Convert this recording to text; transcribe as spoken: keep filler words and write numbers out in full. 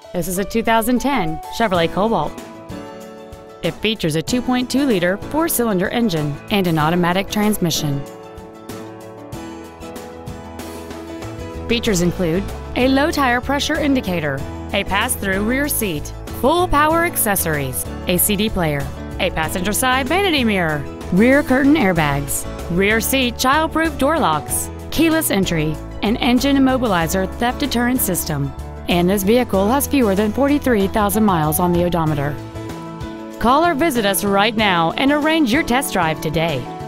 This is a two thousand ten Chevrolet Cobalt. It features a two point two liter four-cylinder engine and an automatic transmission. Features include a low tire pressure indicator, a pass-through rear seat, full power accessories, a C D player, a passenger side vanity mirror, rear curtain airbags, rear seat child-proof door locks, keyless entry, an engine immobilizer theft deterrent system, and this vehicle has fewer than forty-three thousand miles on the odometer. Call or visit us right now and arrange your test drive today.